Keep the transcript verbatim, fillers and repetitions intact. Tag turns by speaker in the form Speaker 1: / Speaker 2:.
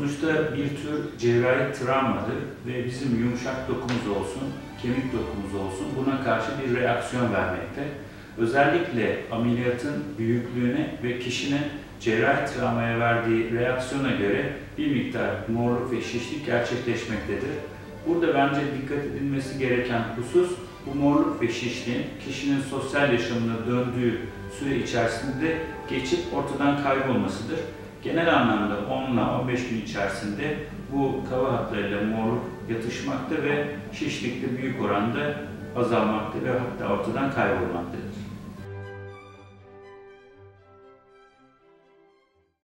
Speaker 1: sonuçta bir tür cerrahi travmadır ve bizim yumuşak dokumuz olsun, kemik dokumuz olsun buna karşı bir reaksiyon vermekte. Özellikle ameliyatın büyüklüğüne ve kişinin cerrahi travmaya verdiği reaksiyona göre bir miktar morluk ve şişlik gerçekleşmektedir. Burada bence dikkat edilmesi gereken husus bu morluk ve şişliğin kişinin sosyal yaşamına döndüğü süre içerisinde geçip ortadan kaybolmasıdır. Genel anlamda on ila on beş gün içerisinde bu kava hatlarıyla morluk yatışmakta ve şişlik de büyük oranda azalmakta ve hatta ortadan kaybolmaktadır.